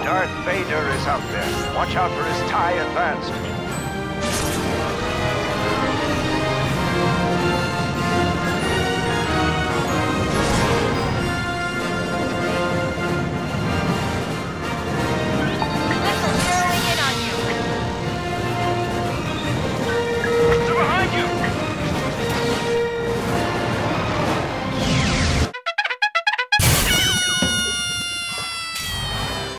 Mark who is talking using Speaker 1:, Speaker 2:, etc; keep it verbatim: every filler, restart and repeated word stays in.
Speaker 1: Darth Vader is out there. Watch out for his TIE Advanced.